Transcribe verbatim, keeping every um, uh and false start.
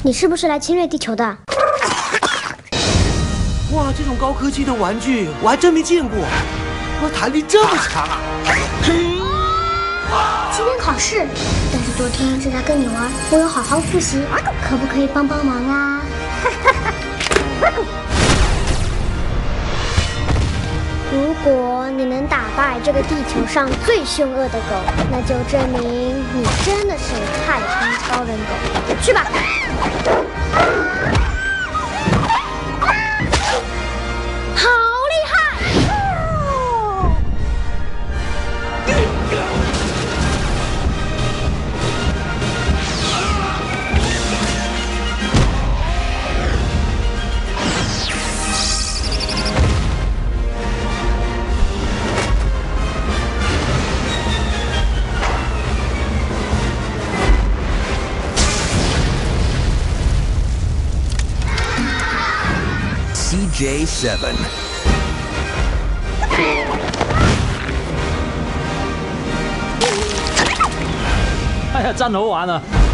你是不是来侵略地球的？ 哇，这种高科技的玩具我还真没见过，哇，弹力这么强啊！ 今天考试，但是昨天是在跟你玩，我有好好复习，可不可以帮帮忙啊？如果你能打败这个地球上最凶恶的狗，那就证明你真的是太空超人狗。去吧！好厉害！ C J seven。 哎呀，真好玩啊！